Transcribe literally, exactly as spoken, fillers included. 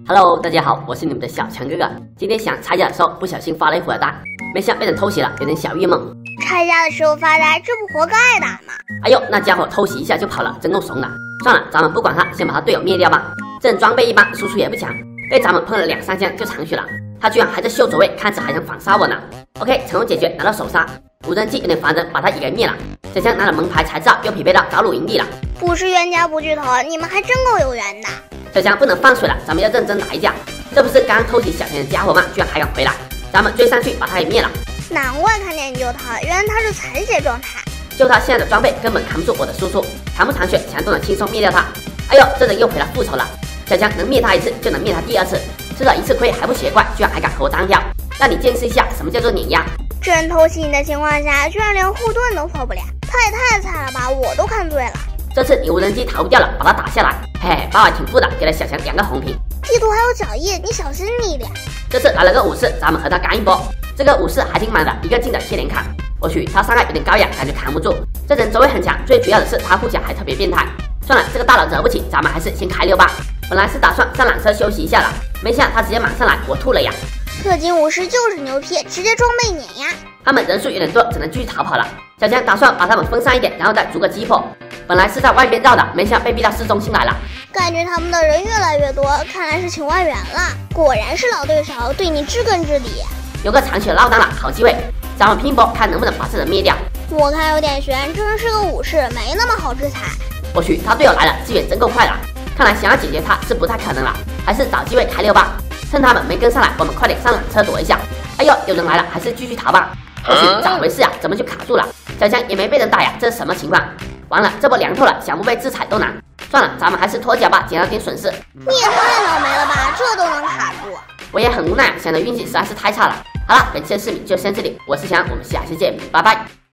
Hello， 大家好，我是你们的小强哥哥。今天想拆家的时候不小心发了一会儿呆，没想被人偷袭了，有点小郁闷。 拆家的时候发呆，这不活该打吗？ 哎呦，那家伙偷袭一下就跑了，真够怂的。算了，咱们不管他，先把他队友灭掉吧。这人装备一般，输出也不强，被咱们碰了两三枪就残血了。他居然还在秀走位，看着还想反杀我呢。OK， 成功解决，拿到首杀。无人机有点烦人，把他也给灭了。小强拿了蒙牌才知道又匹配到找鲁营地了。 不是冤家不聚头，你们还真够有缘的。 小强不能放水了，咱们要认真打一架。这不是刚偷袭小强的家伙吗？居然还敢回来，咱们追上去把他给灭了。 难怪看见你救他，原来他是残血状态。 就他现在的装备根本扛不住我的输出，残不残血，强都能轻松灭掉他。哎呦，这人又回来复仇了。小强能灭他一次，就能灭他第二次。吃了一次亏还不血怪，居然还敢和我单挑，让你见识一下什么叫做碾压。 这人偷袭你的情况下，居然连护盾都破不了，他也太菜了吧！我都看醉了。 这次你无人机逃不掉了，把他打下来。嘿嘿，八百挺富的，给了小强两个红瓶。 地图还有脚印，你小心一点。 这次来了个武士，咱们和他干一波。这个武士还挺满的，一个劲的贴连砍。我去，他伤害有点高呀，感觉扛不住。这人走位很强，最主要的是他护甲还特别变态。算了，这个大佬惹不起，咱们还是先开溜吧。本来是打算上缆车休息一下了，没想到他直接马上来，我吐了呀。 氪金武士就是牛批，直接装备碾压。 他们人数有点多，只能继续逃跑了。小强打算把他们分散一点，然后再逐个击破。本来是在外边绕的，没想到被逼到市中心来了。 感觉他们的人越来越多，看来是情外缘了。果然是老对手，对你知根知底。 有个残血落单了，好机会，咱们拼搏看能不能把这人灭掉。 我看有点悬，这人是个武士，没那么好制裁。 我去，他队友来了，支援真够快的。看来想要解决他是不太可能了，还是找机会开溜吧。趁他们没跟上来，我们快点上缆车躲一下。哎呦，有人来了，还是继续逃吧。我去，咋回事啊？怎么就卡住了？小强也没被人打呀，这是什么情况？完了，这波凉透了，想不被制裁都难。算了，咱们还是脱脚吧，减了点损失。 你也太倒霉了吧，这都能卡住。 我也很无奈，想着运气实在是太差了。好了，本期的视频就先这里，我是强，我们下期见，拜拜。